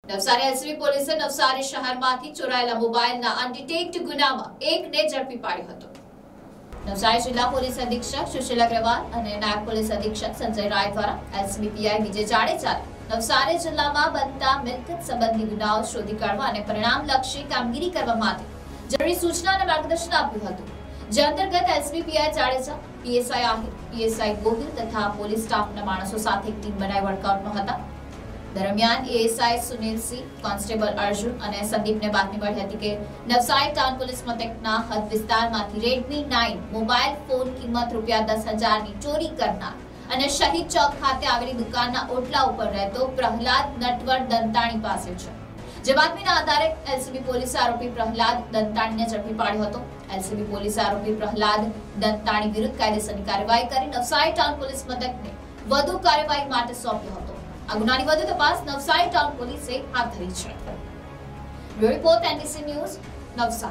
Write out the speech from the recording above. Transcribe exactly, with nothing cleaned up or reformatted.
Navsari SP પોલીસે નવસારી શહેરમાંથી ચોરાયેલા મોબાઈલના અનડિટેક્ટ ગુનામાં એકને ઝડપી પાડ્યો હતો। નવસારી જિલ્લા પોલીસ અધિક્ષક સુશીલ અગ્રવાલ અને નાયબ પોલીસ અધિક્ષક સંજય રાય દ્વારા એસપી પીઆઈ વિજય જાડેજા નવસારી જિલ્લામાં બનતા મિલકત સંબંધી ગુનાઓ શોધી કાઢવા અને પરિણામલક્ષી કામગીરી કરવા માટે જરૂરી સૂચના અને માર્ગદર્શન આપ્યું હતું। જે અંતર્ગત SP PI Jadeja, PSI Ahir, PSI Gohil તથા પોલીસ સ્ટાફના માણસો સાથે એક ટીમ બનાવી વર્કઆઉટમાં હતા। દરમિયાન એએસઆઈ સુનિલસિંહ, કોન્સ્ટેબલ અર્જુન અને સંદીપને બાતમી મળી હતી કે નવસારી ટાઉન પોલીસ મથકના હદ વિસ્તારમાંથી રેડમી નાઇન મોબાઈલ ફોન કિંમત રૂપિયા દસ હજારની ચોરી કરનાર અને શહીદ ચોક ખાતે આવેલી દુકાનના ઓટલા ઉપર રહેતો પ્રહલાદ નટવર દંતાણી પાસે છે। જે બાતમીના આધારે એલસીબી પોલીસે આરોપી પ્રહલાદ દંતાણીને ઝડપી પાડ્યો હતો। એલસીબી પોલીસે આરોપી પ્રહલાદ દંતાણી વિરુદ્ધ કાયદેસરની કાર્યવાહી કરી નવસારી ટાઉન પોલીસ મથકને વધુ કાર્યવાહી માટે સોંપ્યો હતો। આ ગુનાની વધુ તપાસ નવસારી ટાઉન પોલીસે હાથ ધરી છે। Report NDC news, Navsari.